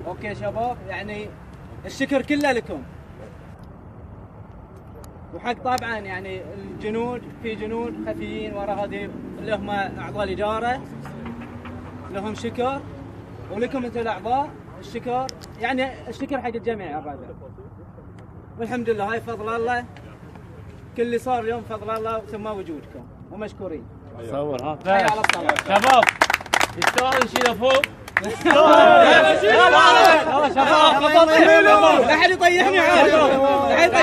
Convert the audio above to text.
اوكي شباب، يعني الشكر كله لكم، وحق طبعا يعني الجنود، في جنود خفيين ورا هذه اللي هم اعضاء الاداره، لهم شكر، ولكم انتم الاعضاء الشكر، يعني الشكر حق الجميع يا الرجال. والحمد لله هاي فضل الله، كل اللي صار اليوم فضل الله ثم وجودكم، ومشكورين. صور ها حي على الصلاة شباب، يستاهل نشيله فوق. يلا شباب، لا احد يطيحني عاد.